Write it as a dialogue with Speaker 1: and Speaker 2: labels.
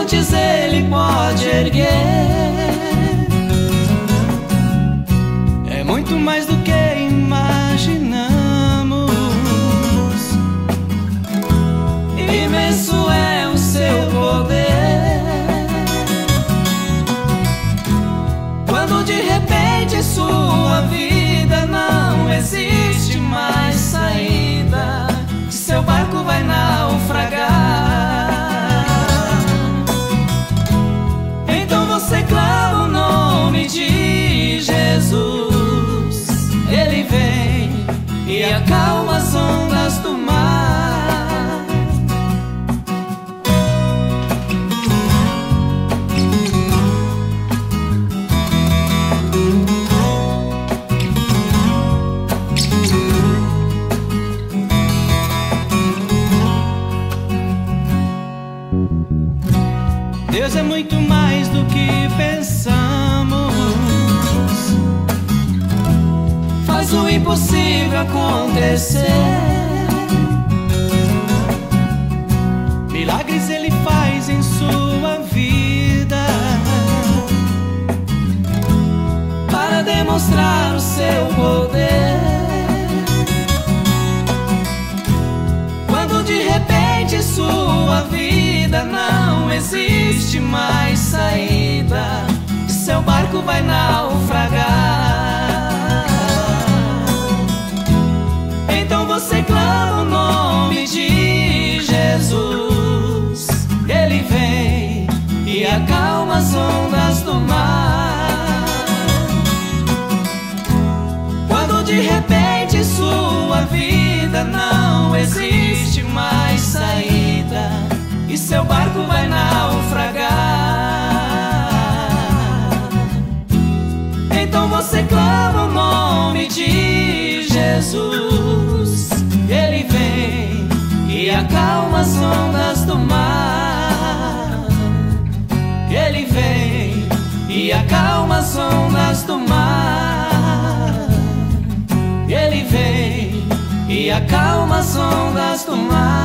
Speaker 1: montes Ele pode erguer. É muito mais do que imaginamos. Imenso é o seu poder. Quando de repente em sua vida não existe mais saída, seu barco vai naufragar. Então você clama o nome de Jesus. Ele vem e acalma as ondas do mar. Deus é muito mais do que pensamos. Faz o impossível acontecer. Milagres Ele faz em sua vida para demonstrar o seu poder. Quando de repente em sua vida não existe mais saída, seu barco vai naufragar. Então você clama o nome de Jesus. Ele vem e acalma as ondas do mar. Quando de repente em sua vida não existe mais saída e seu barco vai naufragar, então você clama o nome de Jesus. Ele vem e acalma as ondas do mar. Ele vem e acalma as ondas do mar. Ele vem e acalma as ondas do mar.